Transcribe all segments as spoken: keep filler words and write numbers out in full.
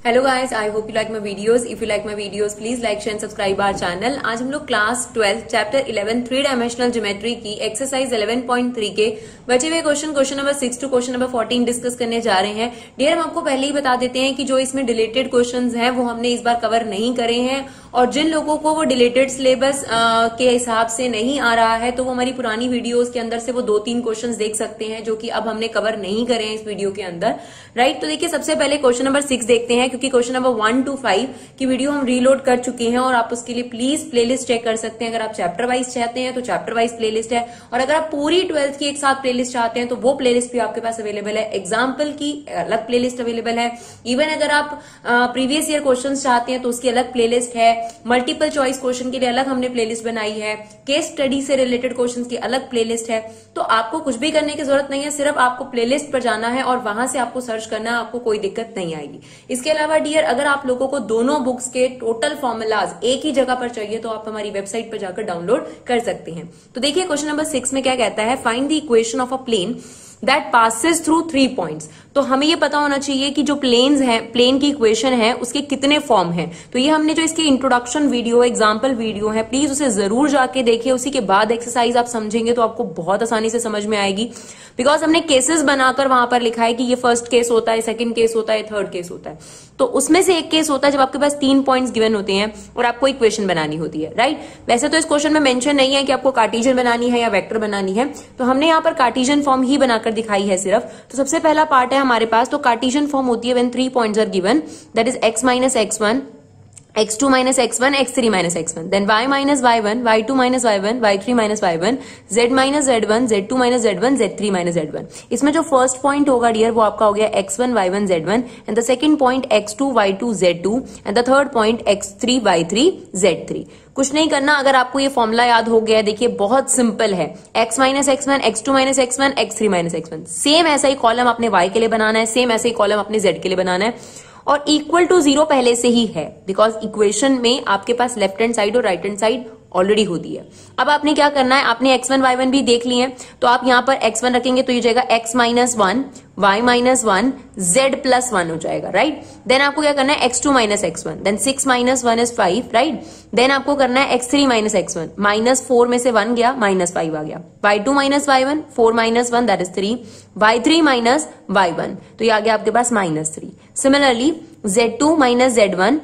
Hello guys, I hope you like my videos. If you like my videos please like share and subscribe our channel. आज हम लोग class twelfth chapter eleven three dimensional geometry की exercise eleven point three के बचे हुए question question number six to question number fourteen discuss करने जा रहे हैं। डियर, हम आपको पहले ही बता देते हैं कि जो इसमें डिलेटेड क्वेश्चन हैं वो हमने इस बार कवर नहीं करे हैं, और जिन लोगों को वो डिलेटेड सिलेबस के हिसाब से नहीं आ रहा है तो वो हमारी पुरानी वीडियोस के अंदर से वो दो तीन क्वेश्चंस देख सकते हैं जो कि अब हमने कवर नहीं करे हैं इस वीडियो के अंदर। राइट, तो देखिए सबसे पहले क्वेश्चन नंबर सिक्स देखते हैं, क्योंकि question number one two five की वीडियो हम रीलोड कर चुके हैं और आप उसके लिए प्लीज प्लेलिस्ट चेक कर सकते हैं। अगर आप चैप्टर वाइज चाहते हैं तो चैप्टर वाइज प्लेलिस्ट है, और अगर आप पूरी ट्वेल्थ की एक साथ प्लेलिस्ट चाहते हैं तो वो प्लेलिस्ट भी आपके पास अवेलेबल है। एग्जाम्पल की अलग प्लेलिस्ट अवेलेबल है। इवन अगर आप प्रीवियस ईयर क्वेश्चन चाहते हैं तो उसकी अलग प्लेलिस्ट है। मल्टीपल चॉइस क्वेश्चन के लिए अलग हमने प्लेलिस्ट बनाई है। केस स्टडी से रिलेटेड क्वेश्चंस की अलग प्लेलिस्ट है। तो आपको कुछ भी करने की जरूरत नहीं है, सिर्फ आपको प्लेलिस्ट पर जाना है और वहां से आपको सर्च करना है, आपको कोई दिक्कत नहीं आएगी। इसके अलावा डियर, अगर आप लोगों को दोनों बुक्स के टोटल फॉर्मूलाज एक ही जगह पर चाहिए तो आप हमारी वेबसाइट पर जाकर डाउनलोड कर सकते हैं। तो देखिए क्वेश्चन नंबर सिक्स में क्या कहता है, find the equation of a plane that passes through three points. तो हमें ये पता होना चाहिए कि जो प्लेन्स हैं, प्लेन की इक्वेशन है उसके कितने फॉर्म हैं। तो ये हमने जो इसकी इंट्रोडक्शन वीडियो, एग्जांपल वीडियो है, प्लीज उसे जरूर जाके देखिए। उसी के बाद एक्सरसाइज आप समझेंगे तो आपको बहुत आसानी से समझ में आएगी, बिकॉज हमने केसेस बनाकर वहां पर लिखा है कि ये फर्स्ट केस होता है, सेकंड केस होता है, थर्ड केस होता है। तो उसमें से एक केस होता है जब आपके पास तीन पॉइंट्स गिवन होते हैं और आपको इक्वेशन बनानी होती है। राइट, वैसे तो इस क्वेश्चन में मेंशन नहीं है कि आपको कार्टेशियन बनानी है या वेक्टर बनानी है, तो हमने यहाँ पर कार्टेशियन फॉर्म ही बनाकर दिखाई है सिर्फ। तो सबसे पहला पार्ट है हमारे पास, तो कार्टेशियन फॉर्म होती है when three points are given, that is x minus x one, x two minus x one, x three minus x one, then y minus y one, y two minus y one, y three minus y one, z minus z one, z two minus z one, z three minus z one. इसमें जो first point होगा dear वो आपका हो गया x one, y one, z one, and the second point x two, y two, z two, and the third point x three, y three, z three. कुछ नहीं करना, अगर आपको ये फॉर्मूला याद हो गया, देखिए बहुत सिंपल है। x minus x one, x two minus x one, x three minus x one. Same ऐसा ही कॉलम अपने y के लिए बनाना है, सेम ऐसा ही कॉलम अपने z के लिए बनाना है, और इक्वल टू जीरो पहले से ही है, बिकॉज इक्वेशन में आपके पास लेफ्ट हैंड साइड और राइट हैंड साइड ऑलरेडी होती है। अब आपने क्या करना है, आपने एक्स वन वाई वन भी देख लिए हैं, तो आप यहां पर एक्स वन रखेंगे तो ये जाएगा x minus one, y minus one, z plus one हो जाएगा। राइट, देन आपको क्या करना है, x two minus x one, then six minus one is five. Right, then आपको करना है x three minus x one, minus four में से वन गया, माइनस फाइव आ गया। Y two minus y one, four minus one that is three, y three minus y one, तो ये आ गया आपके पास minus three. Similarly z two minus z one,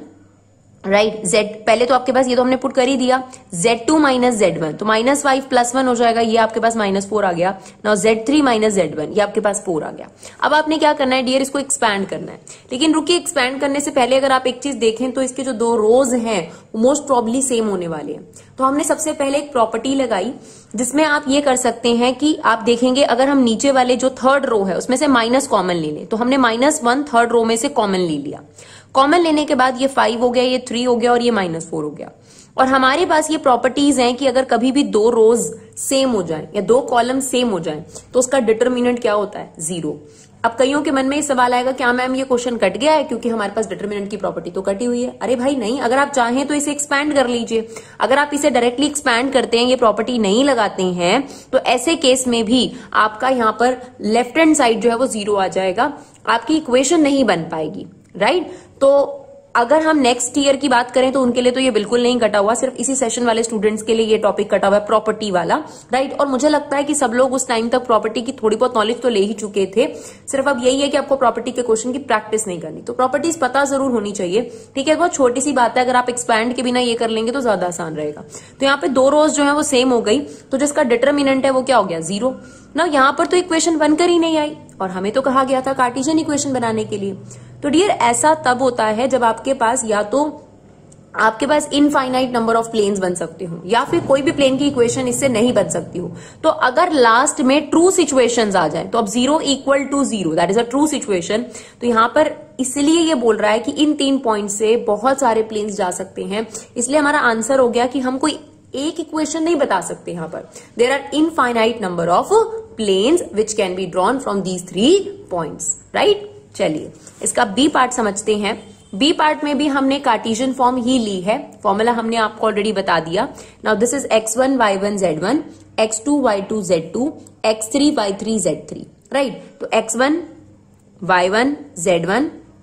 right, z पहले तो आपके पास ये तो हमने पुट कर ही दिया, z two minus z one, तो माइनस फाइव प्लस वन हो जाएगा, ये आपके पास माइनस फोर आ गया। Now z three minus z one, ये आपके पास फोर आ गया। अब आपने क्या करना है डियर, इसको एक्सपैंड करना है। लेकिन रुकिए, एक्सपैंड करने से पहले अगर आप एक चीज देखें तो इसके जो दो रोज हैं मोस्ट प्रॉब्ली सेम होने वाले हैं। तो हमने सबसे पहले एक प्रॉपर्टी लगाई जिसमें आप ये कर सकते हैं कि आप देखेंगे अगर हम नीचे वाले जो थर्ड रो है उसमें से माइनस कॉमन ले लें, तो हमने माइनस वन थर्ड रो में से कॉमन ले लिया। कॉमन लेने के बाद ये फाइव हो गया, ये थ्री हो गया और ये माइनस फोर हो गया। और हमारे पास ये प्रॉपर्टीज हैं कि अगर कभी भी दो रोज सेम हो जाए या दो कॉलम सेम हो जाए तो उसका डिटरमिनेंट क्या होता है, जीरो। अब कईयों के मन में ये सवाल आएगा, क्या मैम ये क्वेश्चन कट गया है क्योंकि हमारे पास डिटरमिनेंट की प्रॉपर्टी तो कटी हुई है। अरे भाई नहीं, अगर आप चाहें तो इसे एक्सपैंड कर लीजिए। अगर आप इसे डायरेक्टली एक्सपैंड करते हैं, ये प्रॉपर्टी नहीं लगाते हैं, तो ऐसे केस में भी आपका यहाँ पर लेफ्ट हैंड साइड जो है वो जीरो आ जाएगा, आपकी इक्वेशन नहीं बन पाएगी। राइट, तो अगर हम नेक्स्ट ईयर की बात करें तो उनके लिए तो ये बिल्कुल नहीं कटा हुआ, सिर्फ इसी सेशन वाले स्टूडेंट्स के लिए ये टॉपिक कटा हुआ है, प्रॉपर्टी वाला। राइट, और मुझे लगता है कि सब लोग उस टाइम तक प्रॉपर्टी की थोड़ी बहुत नॉलेज तो ले ही चुके थे, सिर्फ अब यही है कि आपको प्रॉपर्टी के क्वेश्चन की प्रैक्टिस नहीं करनी। तो प्रॉपर्टीज पता जरूर होनी चाहिए, ठीक है, बहुत छोटी सी बात है। अगर आप एक्सपैंड के बिना ये कर लेंगे तो ज्यादा आसान रहेगा। तो यहाँ पे दो रोज जो है वो सेम हो गई, तो जिसका डिटरमिनेंट है वो क्या हो गया, जीरो। ना यहाँ पर तो इक्वेशन बनकर ही नहीं आई, और हमें तो कहा गया था कार्टेशियन इक्वेशन बनाने के लिए। तो डियर, ऐसा तब होता है जब आपके पास या तो आपके पास इनफाइनाइट नंबर ऑफ प्लेन्स बन सकते हो, या फिर कोई भी प्लेन की इक्वेशन इससे नहीं बन सकती हो। तो अगर लास्ट में ट्रू सिचुएशंस आ जाए, तो अब zero equal to zero that is a true situation, तो यहां पर इसलिए ये बोल रहा है कि इन तीन पॉइंट से बहुत सारे प्लेन्स जा सकते हैं। इसलिए हमारा आंसर हो गया कि हम कोई एक इक्वेशन नहीं बता सकते। यहां पर there are infinite number of planes which can be drawn from these three points. Right, चलिए इसका बी पार्ट समझते हैं। बी पार्ट में भी हमने कार्टेशियन फॉर्म ही ली है, फॉर्मूला हमने आपको ऑलरेडी बता दिया। Now this is x one y one z one, x two y two z two, x three y three z three. Right, तो x one y one z one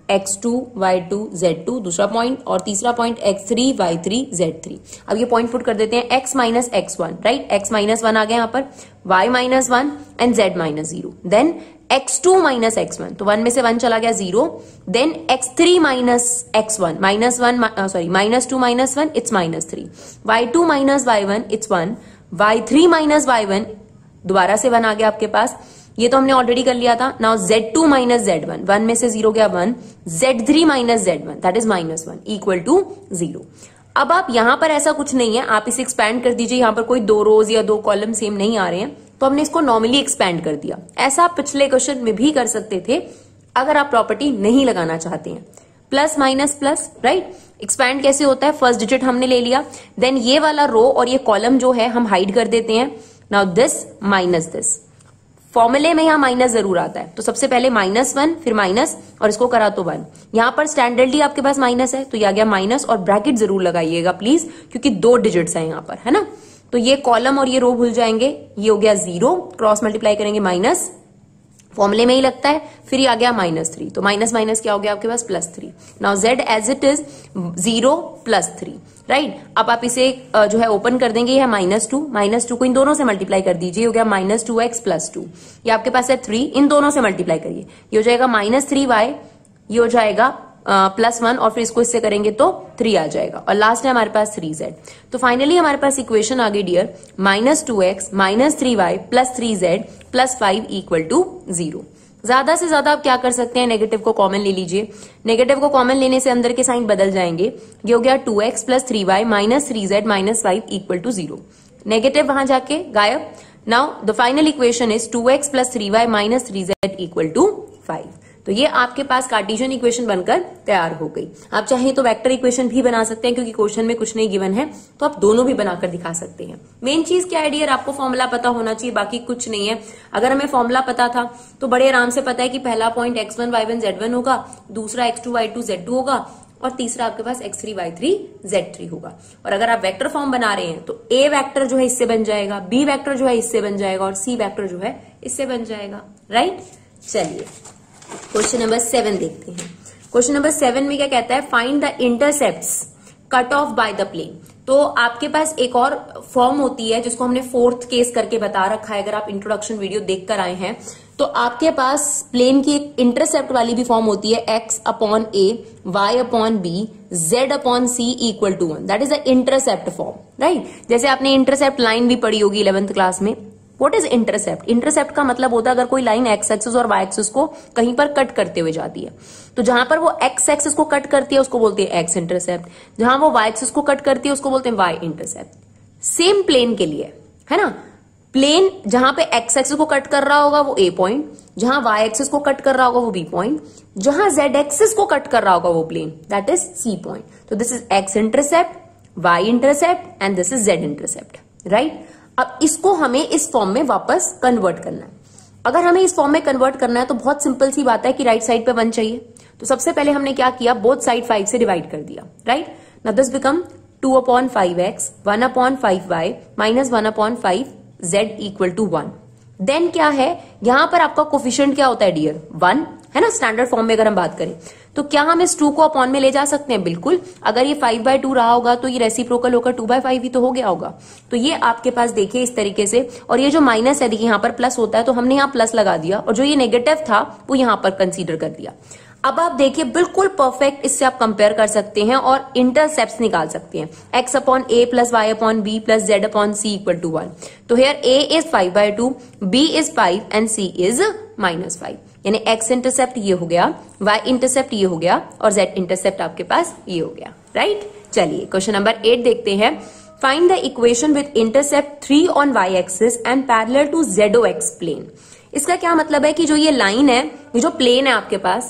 x two y two z two दूसरा point, और तीसरा point x three y three z three. अब ये point put कर देते हैं, x minus x one, right, x minus one आ गया यहाँ पर, Y minus one and z minus zero, then x two minus x one, तो वन में से वन चला गया zero, then x three minus x one, minus one sorry minus two minus one it's minus three, y two minus y one it's one, y three minus y one दोबारा से one आ गया आपके पास, ये तो हमने ऑलरेडी कर लिया था। Now z two minus z one, one में से जीरो गया one, z three minus z one that is minus one equal to zero. अब आप यहां पर ऐसा कुछ नहीं है, आप इसे एक्सपैंड कर दीजिए, यहां पर कोई दो रोज या दो कॉलम सेम नहीं आ रहे हैं, तो हमने इसको नॉर्मली एक्सपैंड कर दिया। ऐसा आप पिछले क्वेश्चन में भी कर सकते थे अगर आप प्रॉपर्टी नहीं लगाना चाहते हैं। Plus minus plus, right, expand कैसे होता है, फर्स्ट डिजिट हमने ले लिया, देन ये वाला रो और ये कॉलम जो है हम हाइड कर देते हैं। नाउ दिस माइनस दिस, फॉर्मूले में यहां माइनस जरूर आता है, तो सबसे पहले माइनस वन फिर माइनस और इसको करा तो वन, यहां पर स्टैंडर्डली आपके पास माइनस है तो ये आ गया माइनस, और ब्रैकेट जरूर लगाइएगा प्लीज क्योंकि दो डिजिट्स हैं यहां पर, है ना। तो ये कॉलम और ये रो भूल जाएंगे, ये हो गया जीरो, क्रॉस मल्टीप्लाई करेंगे माइनस, फॉर्मूले में ही लगता है, फिर ये आ गया माइनस थ्री, तो माइनस माइनस क्या हो गया आपके पास plus three. Now z as it is zero plus three, right. अब आप इसे जो है ओपन कर देंगे, ये है माइनस टू, माइनस टू को इन दोनों से मल्टीप्लाई कर दीजिए, हो गया minus two x plus two, ये आपके पास है थ्री, इन दोनों से मल्टीप्लाई करिए, ये हो जाएगा माइनस थ्री वाई, ये हो जाएगा प्लस वन, और फिर इसको इससे करेंगे तो थ्री आ जाएगा, और लास्ट है हमारे पास थ्री जेड। तो फाइनली हमारे पास इक्वेशन आ गई dear, minus two x minus three y plus three z plus five equal to zero. ज्यादा से ज्यादा आप क्या कर सकते हैं, नेगेटिव को कॉमन ले लीजिए, नेगेटिव को कॉमन लेने से अंदर के साइन बदल जाएंगे, ये हो गया two x plus three y minus three z minus five equal to zero, negative वहां जाके गायब। Now the final equation is two x plus three y minus three z equal to five. तो ये आपके पास कार्टेशियन इक्वेशन बनकर तैयार हो गई। आप चाहें तो वेक्टर इक्वेशन भी बना सकते हैं, क्योंकि क्वेश्चन में कुछ नहीं गिवन है, तो आप दोनों भी बनाकर दिखा सकते हैं। मेन चीज क्या है डियर, आपको फॉर्मूला पता होना चाहिए, बाकी कुछ नहीं है। अगर हमें फॉर्मूला पता था तो बड़े आराम से पता है कि पहला point x one y one z one होगा, दूसरा x two y two z two होगा, और तीसरा आपके पास x three y three z three होगा। और अगर आप वेक्टर फॉर्म बना रहे हैं तो ए वेक्टर जो है इससे बन जाएगा, बी वेक्टर जो है इससे बन जाएगा, और सी वेक्टर जो है इससे बन जाएगा, राइट। चलिए क्वेश्चन नंबर सेवन देखते हैं। क्वेश्चन नंबर सेवन में क्या कहता है, find the intercepts cut off by the plane. तो आपके पास एक और फॉर्म होती है जिसको हमने फोर्थ केस करके बता रखा है, अगर आप इंट्रोडक्शन वीडियो देख कर आए हैं तो आपके पास प्लेन की एक इंटरसेप्ट वाली भी फॉर्म होती है, x upon a y upon b z upon c equal to one, that is the intercept form, right. जैसे आपने इंटरसेप्ट लाइन भी पढ़ी होगी इलेवेंथ क्लास में। व्हाट इज इंटरसेप्ट, इंटरसेप्ट का मतलब होता है अगर कोई लाइन एक्स एक्सिस और वाई एक्सिस को कहीं पर कट करते हुए जाती है, तो जहां पर वो एक्स एक्सिस को कट करती है उसको बोलते हैं एक्स इंटरसेप्ट, जहां वो वाई एक्सिस को कट करती है उसको बोलते हैं वाई इंटरसेप्ट। सेम प्लेन के लिए, है ना, प्लेन जहां पे एक्स एक्सिस को कट कर रहा होगा वो ए पॉइंट, जहां वाई एक्सिस को कट कर रहा होगा वो बी पॉइंट, जहां जेड एक्सिस को कट कर रहा होगा वो plane, that is c point. तो this is x intercept, y intercept and this is z intercept, right. अब इसको हमें इस फॉर्म में वापस कन्वर्ट करना है। अगर हमें इस फॉर्म में कन्वर्ट करना है तो बहुत सिंपल सी बात है कि राइट साइड पे वन चाहिए। तो सबसे पहले हमने क्या किया, बोथ साइड फाइव से डिवाइड कर दिया, right. Now this become two upon five x one upon five y minus one upon five z equal to one. Then क्या है, यहां पर आपका कोफिशिएंट क्या होता है डियर, वन, है ना। स्टैंडर्ड फॉर्म में अगर हम बात करें तो क्या हम इस टू को अपॉन में ले जा सकते हैं, बिल्कुल। अगर ये फाइव बाय टू रहा होगा तो ये रेसिप्रोकल होकर टू बाय फाइव ही तो हो गया होगा। तो ये आपके पास देखिए इस तरीके से, और ये जो माइनस है देखिए यहाँ पर प्लस होता है तो हमने यहाँ प्लस लगा दिया, और जो ये नेगेटिव था वो यहाँ पर कंसीडर कर दिया। अब आप देखिए बिल्कुल परफेक्ट, इससे आप कंपेयर कर सकते हैं और इंटरसेप्ट्स निकाल सकते हैं। X upon a plus y upon b plus z upon c equal to one. तो here a is five by two, b is five and c is minus five, यानी एक्स इंटरसेप्ट ये हो गया, Y intercept ये हो गया, और Z intercept आपके पास ये हो गया, राइट। चलिए क्वेश्चन नंबर एट देखते हैं। Find the equation with intercept three on y axis and parallel to z x plane. इसका क्या मतलब है कि जो ये लाइन है, ये जो प्लेन है आपके पास,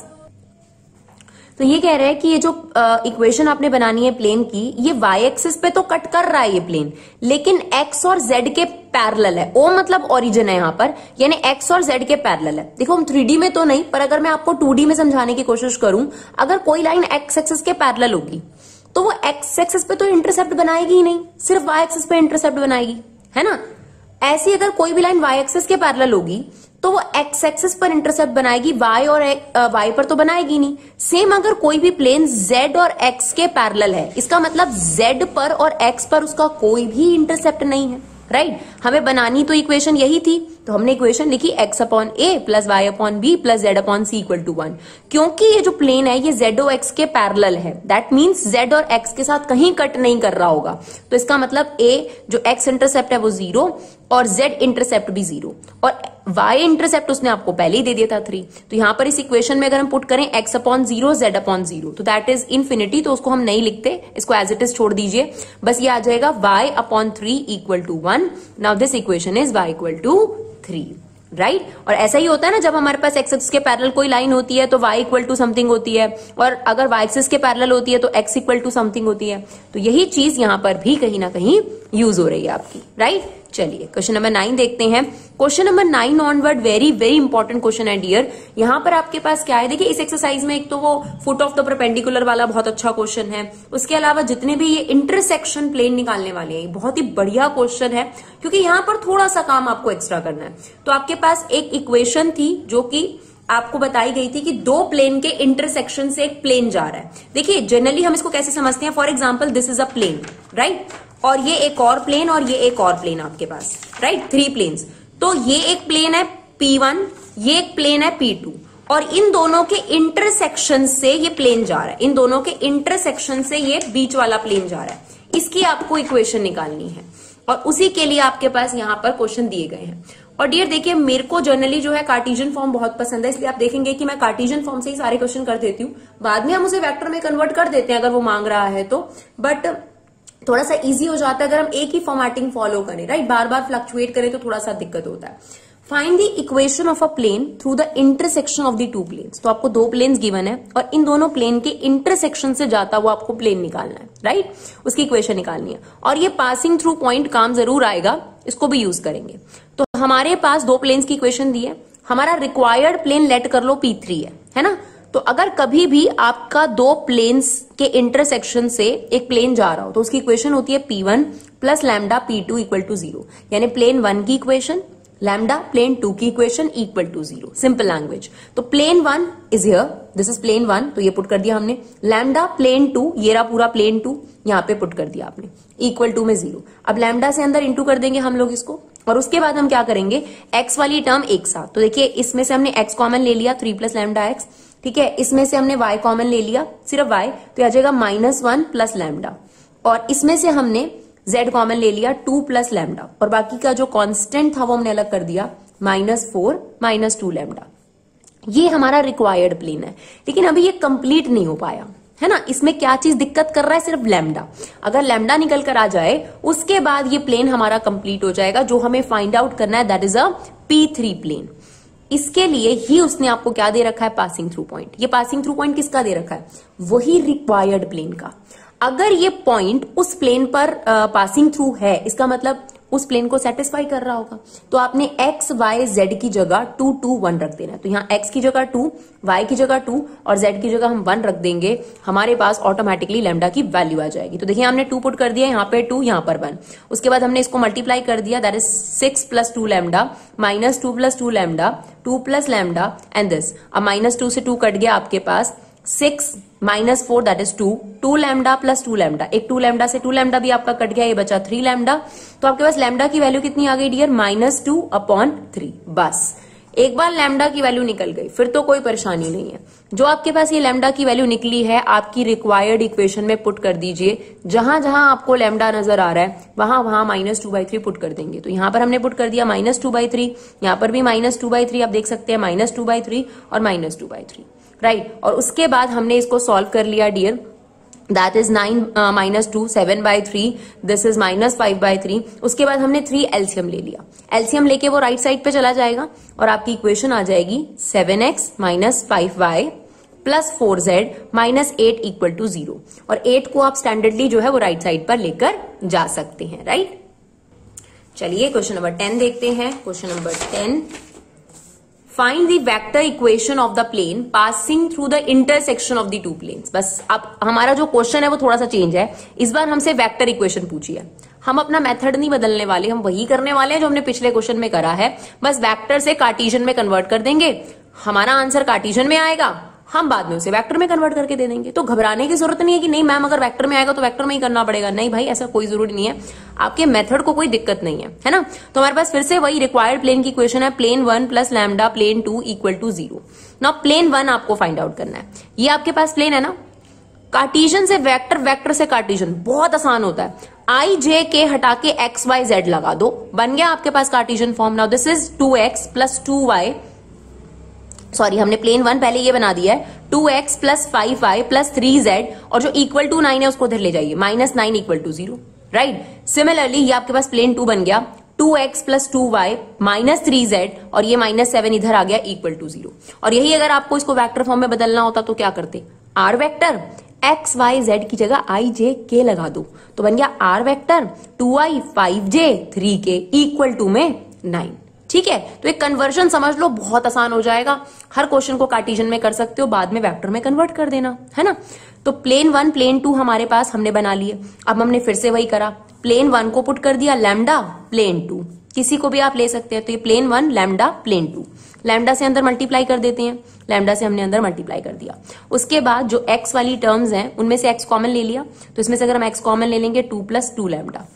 तो ये कह रहे हैं कि ये जो इक्वेशन आपने बनानी है प्लेन की, ये वाई एक्सिस पे तो कट कर रहा है ये प्लेन, लेकिन एक्स और जेड के पैरेलल है। ओ मतलब ओरिजिन है यहाँ पर, यानी एक्स और जेड के पैरेलल है। देखो हम थ्री डी में तो नहीं, पर अगर मैं आपको टू डी में समझाने की कोशिश करूं, अगर कोई लाइन एक्स एक्सिस के पैरेलल होगी तो वो एक्स एक्सिस पे तो इंटरसेप्ट बनाएगी ही नहीं, सिर्फ वाई एक्सिस पे इंटरसेप्ट बनाएगी, है ना। ऐसी अगर कोई भी लाइन वाई एक्सिस के पैरेलल होगी तो वो एक्स एक्सिस पर इंटरसेप्ट बनाएगी, वाई और वाई पर तो बनाएगी नहीं। सेम अगर कोई भी प्लेन जेड और एक्स के पैरेलल है, इसका मतलब जेड पर और एक्स पर उसका कोई भी इंटरसेप्ट नहीं है, राइट right? हमें बनानी तो इक्वेशन यही थी, तो हमने इक्वेशन लिखी x upon a plus y upon b plus z upon c equal to one. क्योंकि ये जो प्लेन है ये z और x के पैरेलल है, दैट मीन्स z और x के साथ कहीं कट नहीं कर रहा होगा, तो इसका मतलब a जो x इंटरसेप्ट है वो जीरो और z इंटरसेप्ट भी जीरो और y इंटरसेप्ट उसने आपको पहले ही दे दिया था थ्री। तो यहां पर इस इक्वेशन में अगर हम पुट करें x upon zero z upon zero तो दैट इज इन्फिनिटी, तो उसको हम नहीं लिखते, इसको एज इट इज छोड़ दीजिए, बस ये आ जाएगा y upon three equal to one. Now this equation is y equal to three, right. और ऐसा ही होता है ना, जब हमारे पास एक्स एक्सिस के पैरेलल कोई लाइन होती है तो y इक्वल टू समथिंग होती है, और अगर y एक्सिस के पैरेलल होती है तो x इक्वल टू समथिंग होती है। तो यही चीज यहां पर भी कहीं ना कहीं यूज हो रही है आपकी, राइट। चलिए क्वेश्चन नंबर नाइन देखते हैं। Question number nine onward very very important question है डियर। यहां पर आपके पास क्या है, देखिए इस एक्सरसाइज में एक तो वो फुट ऑफ द परपेंडिकुलर वाला बहुत अच्छा क्वेश्चन है, उसके अलावा जितने भी ये इंटरसेक्शन प्लेन निकालने वाले हैं बहुत ही बढ़िया क्वेश्चन है, क्योंकि यहां पर थोड़ा सा काम आपको एक्स्ट्रा करना है। तो आपके पास एक इक्वेशन थी जो कि आपको बताई गई थी कि दो प्लेन के इंटरसेक्शन से एक प्लेन जा रहा है। देखिए जनरली हम इसको कैसे समझते हैं, for example this is a plane, right, और ये एक और प्लेन और ये एक और प्लेन आपके पास, राइट, थ्री प्लेन्स। तो ये एक प्लेन है पी वन, ये एक प्लेन है पी टू, और इन दोनों के इंटरसेक्शन से ये प्लेन जा रहा है, इन दोनों के इंटरसेक्शन से ये बीच वाला प्लेन जा रहा है। इसकी आपको इक्वेशन निकालनी है और उसी के लिए आपके पास यहां पर क्वेश्चन दिए गए हैं। और डियर देखिए मेरे को जनरली जो है कार्टेशियन फॉर्म बहुत पसंद है, इसलिए आप देखेंगे कि मैं कार्टेशियन फॉर्म से ही सारे क्वेश्चन कर देती हूँ। बाद में हम उसे वेक्टर में कन्वर्ट कर देते हैं अगर वो मांग रहा है तो, बट थोड़ा सा इजी हो जाता है अगर हम एक ही फॉर्मेटिंग फॉलो करें, राइट। बार बार फ्लक्चुएट करें तो थोड़ा सा दिक्कत होता है। Find the equation of a plane through the intersection of the two planes. तो आपको दो प्लेन्स गिवन है और इन दोनों प्लेन के इंटरसेक्शन से जाता हुआ आपको प्लेन निकालना है, राइट, उसकी इक्वेशन निकालनी है। और ये पासिंग थ्रू पॉइंट काम जरूर आएगा, इसको भी यूज करेंगे। तो हमारे पास दो प्लेन्स की इक्वेशन दी है, हमारा रिक्वायर्ड प्लेन लेट कर लो पी थ्री है, है ना। तो अगर कभी भी आपका दो प्लेन्स के इंटरसेक्शन से एक प्लेन जा रहा हो तो उसकी इक्वेशन होती है p one plus lambda p two equal to zero, यानी प्लेन वन की इक्वेशन लैम्डा प्लेन टू की equation equal to zero, simple language. तो plane one is here, this is plane one, तो ये पुट कर दिया हमने। लैम्डा प्लेन टू, ये रहा पूरा प्लेन टू, यहां पे पुट कर दिया आपने, इक्वल टू में जीरो। अब लैम्डा से अंदर इंटू कर देंगे हम लोग इसको, और उसके बाद हम क्या करेंगे, एक्स वाली टर्म एक साथ। तो देखिए इसमें से हमने एक्स कॉमन ले लिया, थ्री प्लस लैम्डा एक्स, ठीक है। इसमें से हमने y कॉमन ले लिया, सिर्फ y, तो आ जाएगा माइनस वन प्लस लैम्डा, और इसमें से हमने z कॉमन ले लिया, टू प्लस लैम्डा, और बाकी का जो कांस्टेंट था वो हमने अलग कर दिया, minus four minus two lambda. ये हमारा रिक्वायर्ड प्लेन है, लेकिन अभी ये कंप्लीट नहीं हो पाया, है ना। इसमें क्या चीज दिक्कत कर रहा है, सिर्फ लैम्डा। अगर लैम्डा निकल कर आ जाए उसके बाद ये प्लेन हमारा कंप्लीट हो जाएगा। जो हमें फाइंड आउट करना है that is a p three plane. इसके लिए ही उसने आपको क्या दे रखा है, पासिंग थ्रू पॉइंट। ये पासिंग थ्रू पॉइंट किसका दे रखा है, वही रिक्वायर्ड प्लेन का। अगर ये पॉइंट उस प्लेन पर पासिंग थ्रू है, इसका मतलब उस प्लेन को सेटिस्फाई कर रहा होगा। तो आपने एक्स वाई जेड की जगह टू टू वन रख देना है। तो यहाँ एक्स की जगह टू, वाई की जगह टू और जेड की जगह हम वन रख देंगे, हमारे पास ऑटोमेटिकली लैम्डा की वैल्यू आ जाएगी। तो देखिए हमने टू पुट कर दिया, यहाँ पे टू, यहाँ पर वन। उसके बाद हमने इसको मल्टीप्लाई कर दिया, that is six plus two lambda minus two plus two lambda, two plus lambda and this. अब माइनस टू से टू कट गया आपके पास, six minus four that is two, two lambda plus two lambda, एक two lambda से two lambda भी आपका cut गया, ये बचा थ्री लैम्डा। तो आपके पास लैम्डा की वैल्यू कितनी आ गई dear, minus two upon three. बस एक बार लैम्डा की वैल्यू निकल गई फिर तो कोई परेशानी नहीं है। जो आपके पास ये लैम्डा की वैल्यू निकली है आपकी रिक्वायर्ड इक्वेशन में पुट कर दीजिए। जहां जहां आपको लैम्डा नजर आ रहा है वहां वहां minus two by three put कर देंगे। तो यहां पर हमने पुट कर दिया माइनस टू बाई थ्री, यहां पर भी माइनस टू बाई थ्री, आप देख सकते हैं माइनस टू बाई थ्री और minus two by three, right. और उसके बाद हमने इसको सॉल्व कर लिया dear, that is nine minus two, seven by three, this is minus five by three. उसके बाद हमने थ्री एलसीएम ले लिया, एलसीएम लेके वो राइट साइड पे चला जाएगा और आपकी इक्वेशन आ जाएगी seven x minus five y plus four z minus eight equal to zero. और एट को आप स्टैंडर्डली जो है वो राइट साइड पर लेकर जा सकते हैं, राइट। चलिए क्वेश्चन नंबर टेन देखते हैं। Question number ten, find the vector equation of the plane passing through the intersection of the two planes. बस अब हमारा जो क्वेश्चन है वो थोड़ा सा चेंज है, इस बार हमसे वेक्टर इक्वेशन पूछी है। हम अपना मेथड नहीं बदलने वाले, हम वही करने वाले हैं जो हमने पिछले क्वेश्चन में करा है, बस वेक्टर से कार्टेशियन में कन्वर्ट कर देंगे, हमारा आंसर कार्टेशियन में आएगा, हम बाद में उसे वेक्टर में कन्वर्ट करके दे देंगे। तो घबराने की जरूरत नहीं है कि नहीं मैम अगर वेक्टर में आएगा तो वेक्टर में ही करना पड़ेगा, नहीं भाई ऐसा कोई जरूरी नहीं है, आपके मेथड को कोई दिक्कत नहीं है, है ना। तो हमारे पास फिर से वही रिक्वायर्ड प्लेन की इक्वेशन है, plane one plus lambda plane two equal to zero. Now plane one आपको फाइंड आउट करना है, ये आपके पास प्लेन है ना, कार्टेशियन से वेक्टर, वेक्टर से कार्टेशियन बहुत आसान होता है, आई जे के हटा के एक्स वाई जेड लगा दो, बन गया आपके पास cartesian form. Now this is two x plus two y, sorry हमने प्लेन वन पहले ये बना दिया है, two x plus five y plus three z, और जो इक्वल टू नाइन है उसको इधर ले जाइए, minus nine equal to zero, right. Similarly ये आपके पास प्लेन टू बन गया, two x plus two y minus three z, और ये माइनस सेवन इधर आ गया इक्वल टू जीरो। और यही अगर आपको इसको वेक्टर फॉर्म में बदलना होता तो क्या करते, r vector x y z की जगह आई जे के लगा दो, तो बन गया r vector two i five j three k equal to में नाइन। ठीक है, तो एक कन्वर्जन समझ लो, बहुत आसान हो जाएगा, हर क्वेश्चन को कार्टेशियन में कर सकते हो, बाद में वेक्टर में कन्वर्ट कर देना, है ना। तो प्लेन वन प्लेन टू हमारे पास हमने बना लिए, अब हमने फिर से वही करा, प्लेन वन को पुट कर दिया लैम्डा प्लेन टू, किसी को भी आप ले सकते हैं, तो ये plane one lambda plane two, lambda से अंदर मल्टीप्लाई कर देते हैं, लैम्डा से हमने अंदर मल्टीप्लाई कर दिया। उसके बाद जो एक्स वाली टर्म्स हैं उनमें से एक्स कॉमन ले लिया, तो इसमें से अगर हम एक्स कॉमन ले लेंगे टू प्लस टू लैम्डा,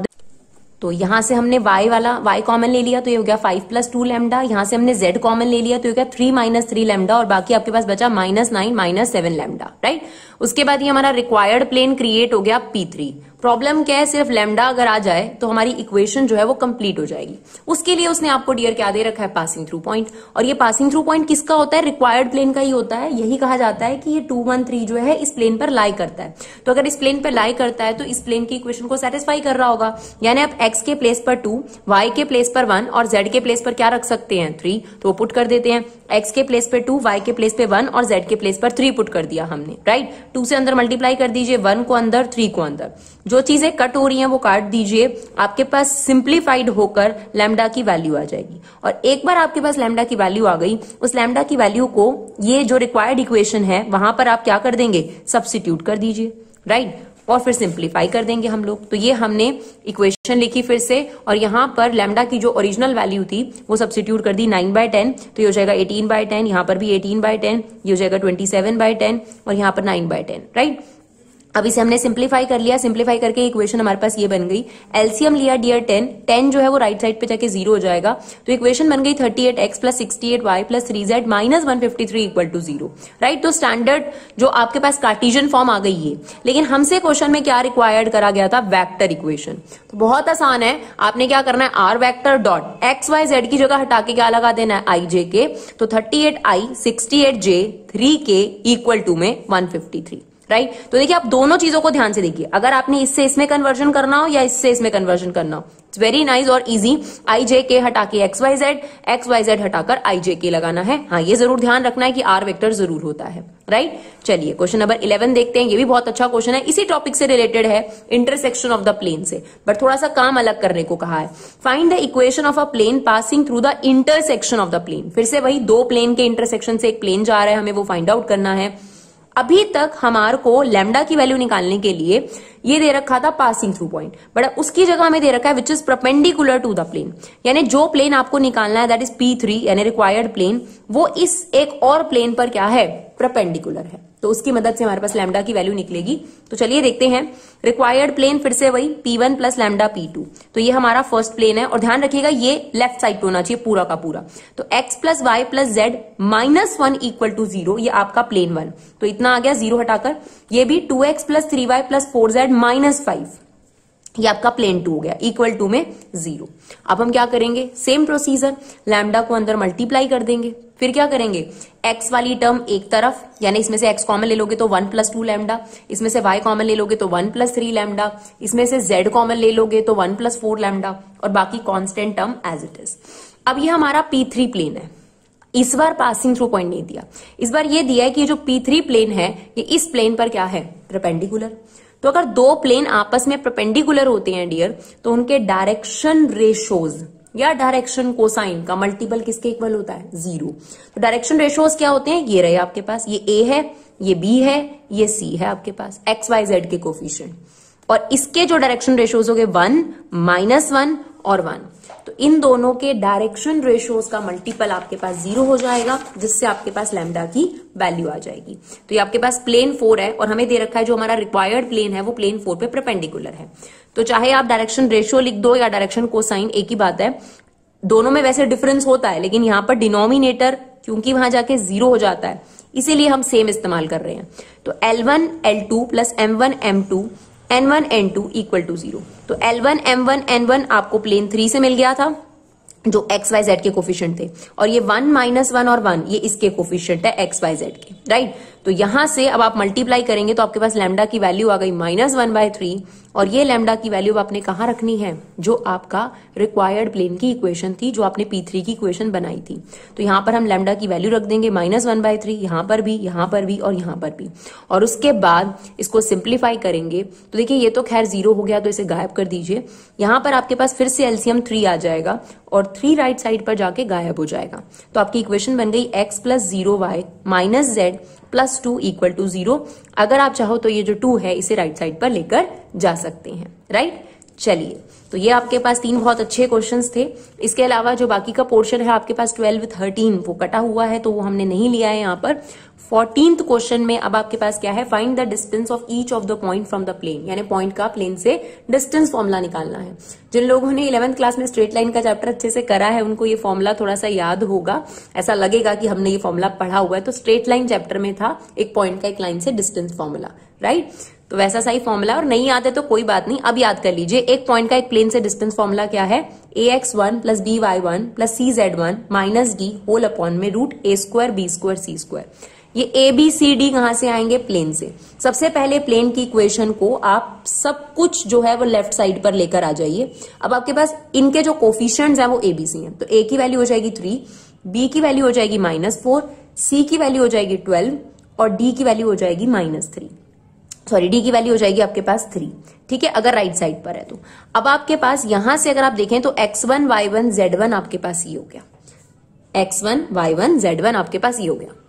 तो यहां से हमने y वाला y कॉमन ले लिया, तो ये हो गया फाइव प्लस टू लैम्डा, यहां से हमने z कॉमन ले लिया, तो ये हो गया थ्री माइनस थ्री लैम्डा, और बाकी आपके पास बचा minus nine minus seven lambda, right. उसके बाद ये हमारा रिक्वायर्ड प्लेन क्रिएट हो गया पी थ्री। प्रॉब्लम क्या है, सिर्फ लैम्डा अगर आ जाए तो हमारी इक्वेशन जो है वो कंप्लीट हो जाएगी। उसके लिए उसने आपको डियर क्या दे रखा है, पासिंग थ्रू पॉइंट, और ये पासिंग थ्रू पॉइंट किसका होता है, रिक्वायर्ड प्लेन का ही होता है। यही कहा जाता है कि ये टू वन थ्री जो है इस प्लेन पर लाई करता है, तो अगर इस प्लेन पर लाई करता है तो इस प्लेन की इक्वेशन को सेटिस्फाई कर रहा होगा, यानी आप एक्स के प्लेस पर टू, वाई के प्लेस पर वन और जेड के प्लेस पर क्या रख सकते हैं, थ्री, तो वो पुट कर देते हैं, एक्स के प्लेस पे टू, वाई के प्लेस पे वन और जेड के प्लेस पर थ्री पुट कर दिया हमने, राइट। टू से अंदर मल्टीप्लाई कर दीजिए, वन को अंदर थ्री को अंदर, जो चीजें कट हो रही हैं वो काट दीजिए, आपके पास सिंप्लीफाइड होकर लैम्डा की वैल्यू आ जाएगी। और एक बार आपके पास लैम्डा की वैल्यू आ गई, उस लैम्डा की वैल्यू को ये जो रिक्वायर्ड इक्वेशन है वहां पर आप क्या कर देंगे, सब्स्टिट्यूट कर दीजिए, राइट, और फिर सिंप्लीफाई कर देंगे हम लोग। तो ये हमने इक्वेशन लिखी फिर से, और यहां पर लैम्डा की जो ओरिजिनल वैल्यू थी वो सब्स्टिट्यूट कर दी नाइन बाय टेन, तो ये हो जाएगा एटीन बाय टेन, यहां पर भी एटीन बाय टेन, ये हो जाएगा ट्वेंटी सेवन बाय टेन, और यहां पर नाइन बाय टेन, राइट। अब इसे हमने सिंप्लीफाई कर लिया, सिंप्लीफाई करके इक्वेशन हमारे पास ये बन गई। एलसीएम लिया डियर टेन, टेन जो है वो राइट साइड पे जाके जीरो हो जाएगा, तो इक्वेशन बन गई thirty eight x plus sixty eight y plus three z minus one fifty three equal to zero, right. तो स्टैंडर्ड जो आपके पास कार्टेशियन फॉर्म आ गई है, लेकिन हमसे क्वेश्चन में क्या रिक्वायर्ड करा गया था, वेक्टर इक्वेशन। तो बहुत आसान है, आपने क्या करना है, r vector dot x y z की जगह हटा के क्या लगा देना है, आई जे के, तो thirty eight i sixty eight j three k equal to में one fifty three, right right? तो देखिए आप दोनों चीजों को ध्यान से देखिए, अगर आपने इससे इसमें कन्वर्जन करना हो या इससे इसमें कन्वर्जन करना हो, इट्स वेरी नाइस और इजी। आई जे के हटा के x y z, x y z हटाकर आई जे के लगाना है। हाँ, ये जरूर ध्यान रखना है कि आर वेक्टर जरूर होता है, राइट right? चलिए क्वेश्चन नंबर इलेवन देखते हैं, ये भी बहुत अच्छा क्वेश्चन है, इसी टॉपिक से रिलेटेड है, इंटरसेक्शन ऑफ द प्लेन से, बट थोड़ा सा काम अलग करने को कहा है। Find the equation of a plane passing through the intersection of the plane. फिर से वही दो प्लेन के इंटरसेक्शन से एक प्लेन जा रहा है, हमें वो फाइंड आउट करना है। अभी तक हमारे को लैम्डा की वैल्यू निकालने के लिए ये दे रखा था पासिंग थ्रू पॉइंट, बट उसकी जगह हमें दे रखा है which is perpendicular to the plane, यानी जो प्लेन आपको निकालना है दैट इज पी थ्री यानी रिक्वायर्ड प्लेन, वो इस एक और प्लेन पर क्या है, परपेंडिकुलर है, तो उसकी मदद से हमारे पास लैम्डा की वैल्यू निकलेगी। तो चलिए देखते हैं, रिक्वायर्ड प्लेन फिर से वही p one plus lambda p two, तो ये हमारा फर्स्ट प्लेन है, और ध्यान रखिएगा ये लेफ्ट साइड पे होना चाहिए पूरा का पूरा, तो x plus y plus z minus one equal to zero, ये आपका प्लेन वन, तो इतना आ गया जीरो हटाकर, ये भी two x plus three y plus four z minus five, ये आपका प्लेन टू हो गया इक्वल टू में जीरो। अब हम क्या करेंगे, सेम प्रोसीजर, लैम्डा को अंदर मल्टीप्लाई कर देंगे, फिर क्या करेंगे, x वाली टर्म एक तरफ, यानी इसमें से x कॉमन ले लोगे तो वन प्लस टू लैम्डा, इसमें से y कॉमन ले लोगे तो वन प्लस थ्री लैम्डा, इसमें से z कॉमन ले लोगे तो वन प्लस फोर लैम्डा, और बाकी constant term as it is. अब ये हमारा पी थ्री प्लेन है, इस बार पासिंग थ्रू पॉइंट नहीं दिया, इस बार ये दिया है कि जो पी थ्री प्लेन है ये इस प्लेन पर क्या है, परपेंडिकुलर। तो अगर दो प्लेन आपस में परपेंडिकुलर होते हैं डियर, तो उनके डायरेक्शन रेशोज या डायरेक्शन कोसाइन का मल्टीपल किसके इक्वल होता है, जीरो। तो डायरेक्शन रेशियोज क्या होते हैं, ये रहे आपके पास, ये ए है, ये बी है, ये सी है आपके पास, एक्स वाई जेड के कोफिशिएंट। और इसके जो डायरेक्शन रेशियोज हो गए वन, माइनस वन और वन, तो इन दोनों के डायरेक्शन रेशियोज का मल्टीपल आपके पास जीरो हो जाएगा, जिससे आपके पास लैम्डा की वैल्यू आ जाएगी। तो ये आपके पास प्लेन फोर है और हमें दे रखा है जो हमारा रिक्वायर्ड प्लेन है वो प्लेन फोर पे परपेंडिकुलर है। तो चाहे आप डायरेक्शन रेशियो लिख दो या डायरेक्शन कोसाइन, एक ही बात है। दोनों में वैसे डिफरेंस होता है, लेकिन यहां पर डिनोमिनेटर क्योंकि वहां जाके जीरो हो जाता है, इसीलिए हम सेम इस्तेमाल कर रहे हैं। तो l one l two plus m one m two n one n two equal to zero. तो l one m one n one आपको प्लेन थ्री से मिल गया था, जो एक्स वाई जेड के कोफिशिएंट थे, और ये वन माइनस वन और वन ये इसके कोफिशिएंट है एक्स वाई जेड के, राइट। तो यहां से अब आप मल्टीप्लाई करेंगे तो आपके पास लैम्डा की वैल्यू आ गई माइनस वन बाय थ्री, और ये लैम्डा की वैल्यू आपने कहां रखनी है, जो आपका रिक्वायर्ड प्लेन की इक्वेशन थी, जो आपने पी थ्री की इक्वेशन बनाई थी। तो यहां पर हम लैम्डा की वैल्यू रख देंगे माइनस वन बाय थ्री, यहां पर भी, यहां पर भी और यहां पर भी। और उसके बाद इसको सिंप्लीफाई करेंगे तो देखिए ये तो खैर जीरो हो गया, तो इसे गायब कर दीजिए। यहां पर आपके पास फिर से एलसीएम थ्री आ जाएगा और थ्री राइट साइड पर जाके गायब हो जाएगा। तो आपकी इक्वेशन बन गई x plus zero y minus z plus two equal to zero. अगर आप चाहो तो ये जो टू है इसे राइट साइड पर लेकर जा सकते हैं, राइट। चलिए, तो ये आपके पास तीन बहुत अच्छे क्वेश्चंस थे। इसके अलावा जो बाकी का पोर्शन है आपके पास ट्वेल्व थर्टीन वो कटा हुआ है, तो वो हमने नहीं लिया है यहाँ पर। फोर्टीन्थ क्वेश्चन में अब आपके पास क्या है, find the distance of each of the point from the plane, यानी पॉइंट का प्लेन से डिस्टेंस फॉर्मूला निकालना है। जिन लोगों ने इलेवेंथ क्लास में स्ट्रेट लाइन का चैप्टर अच्छे से करा है उनको ये फॉर्मूला थोड़ा सा याद होगा, ऐसा लगेगा कि हमने ये फॉर्मूला पढ़ा हुआ है। तो स्ट्रेट लाइन चैप्टर में था एक पॉइंट का एक लाइन से डिस्टेंस फॉर्मूला, राइट। तो वैसा सही फॉर्मूला, और नहीं याद है तो कोई बात नहीं, अब याद कर लीजिए। एक पॉइंट का एक प्लेन से डिस्टेंस फॉर्मूला क्या है, a x one plus b y one plus c z one minus d whole upon में root a square b square c square. ये ए बी सी डी कहां से आएंगे, प्लेन से। सबसे पहले प्लेन की इक्वेशन को आप सब कुछ जो है वो लेफ्ट साइड पर लेकर आ जाइए। अब आपके पास इनके जो कोफिशिएंट्स हैं वो ए बी सी हैं, तो ए की वैल्यू हो जाएगी थ्री, बी की वैल्यू हो जाएगी माइनस फोर, सी की वैल्यू हो जाएगी ट्वेल्व और डी की वैल्यू हो जाएगी माइनस थ्री, सॉरी डी की वैल्यू हो जाएगी आपके पास थ्री, ठीक है, अगर राइट साइड पर है तो। अब आपके पास यहां से अगर आप देखें तो x one y one z one आपके पास ये हो गया, x one y one z one आपके पास ये हो गया।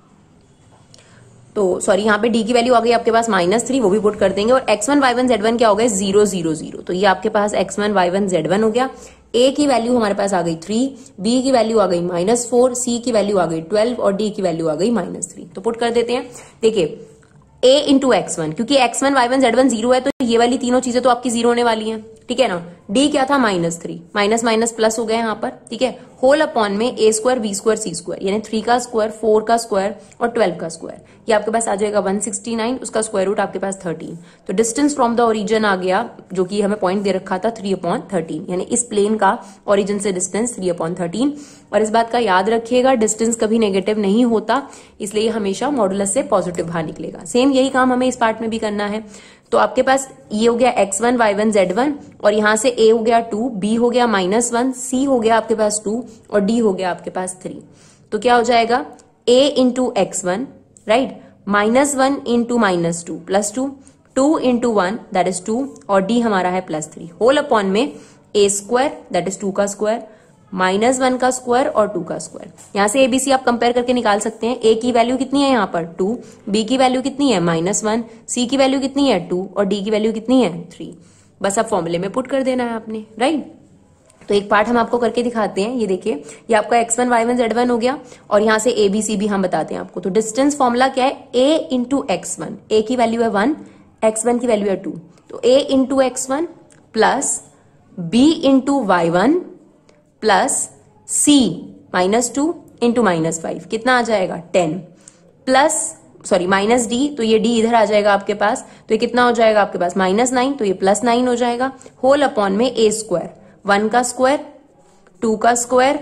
तो सॉरी यहाँ पे डी की वैल्यू आ गई आपके पास माइनस थ्री, वो भी पुट कर देंगे। और x one y one z one क्या हो गए, जीरो जीरो जीरो, तो ये आपके पास x one y one z one हो गया। ए की वैल्यू हमारे पास आ गई थ्री, बी की वैल्यू आ गई माइनस फोर, सी की वैल्यू आ गई ट्वेल्व और डी की वैल्यू आ गई माइनस थ्री। तो पुट कर देते हैं। देखिए ए इंटू एक्स वन, क्योंकि x one y one z one zero है तो ये वाली तीनों चीजें तो आपकी जीरो होने वाली हैं, ठीक है ना। डी क्या था, minus three, minus minus plus हो गए यहाँ पर, ठीक है। होल अपॉन में a square b square c square, यानी थ्री का स्क्वायर, फोर का स्क्वायर और ट्वेल्व का स्क्वायर, ये आपके पास आ जाएगा वन सिक्सटी नाइन, उसका स्क्वायर रूट आपके पास थर्टीन। तो डिस्टेंस फ्रॉम द ओरिजिन आ गया, जो कि हमें पॉइंट दे रखा था थ्री अपॉन थर्टीन, यानी इस प्लेन का ओरिजिन से डिस्टेंस थ्री अपॉन थर्टीन। और इस बात का याद रखिएगा, डिस्टेंस कभी नेगेटिव नहीं होता, इसलिए हमेशा मॉडुलस से पॉजिटिव बाहर निकलेगा। सेम यही काम हमें इस पार्ट में भी करना है। तो आपके पास ये हो गया x one y one z one, और यहां से ए हो गया टू, बी हो गया माइनस वन, सी हो गया आपके पास टू और डी हो गया आपके पास थ्री। तो क्या हो जाएगा, a into x one, right, minus one into minus two plus two, two into one that is two और डी हमारा है प्लस थ्री, होल अपॉन में a square that is two का स्क्वायर माइनस वन का square और two का square. यहां से एबीसी आप कंपेयर करके निकाल सकते हैं। ए की वैल्यू कितनी है यहाँ पर टू, बी की वैल्यू कितनी है माइनस वन, सी की वैल्यू कितनी है टू और डी की वैल्यू कितनी है थ्री। बस अब फॉर्मूले में पुट कर देना है आपने, राइट। तो एक पार्ट हम आपको करके दिखाते हैं। ये देखिए, ये आपका x one y one z one हो गया और यहां से ए बी सी भी हम बताते हैं आपको। तो डिस्टेंस फॉर्मूला क्या है, a into x one, a की वैल्यू है वन, एक्स वन की वैल्यू है टू, तो a into x one plus b into y one plus c minus two into minus five, कितना आ जाएगा ten, plus sorry minus d, तो ये डी इधर आ जाएगा आपके पास, तो ये कितना हो जाएगा आपके पास माइनस नाइन, तो ये प्लस नाइन हो जाएगा, होल अपॉन में ए स्क्वायर, वन का स्क्वायर, टू का स्क्वायर,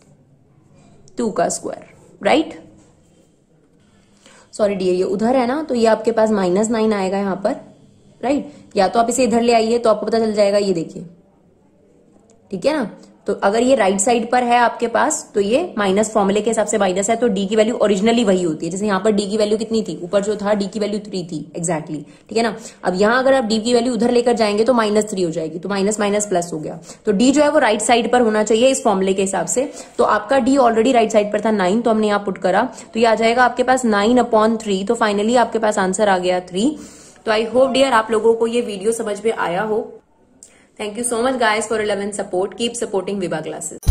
टू का स्क्वायर, राइट। सॉरी डियर, ये उधर है ना, तो ये आपके पास माइनस नाइन आएगा यहां पर, राइट। या तो आप इसे इधर ले आइए तो आपको पता चल जाएगा, ये देखिए, ठीक है ना। तो अगर ये राइट साइड पर है आपके पास तो ये माइनस, फॉर्मूले के हिसाब से माइनस है, तो डी की वैल्यू ओरिजिनली वही होती है। जैसे यहाँ पर डी की वैल्यू कितनी थी, ऊपर जो था डी की वैल्यू थ्री थी एग्जैक्टली, ठीक है ना। अब यहाँ अगर आप डी की वैल्यू उधर लेकर जाएंगे तो माइनस थ्री हो जाएगी, तो माइनस माइनस प्लस हो गया। तो डी जो है वो राइट साइड पर होना चाहिए इस फॉर्मूले के हिसाब से। तो आपका डी ऑलरेडी राइट साइड पर था नाइन, तो हमने यहाँ पुट करा, तो ये आ जाएगा आपके पास नाइन अपॉन थ्री। तो फाइनली आपके पास आंसर आ गया थ्री। तो आई होप डियर आप लोगों को ये वीडियो समझ में आया हो। Thank you so much guys for eleven support, keep supporting Vibha classes.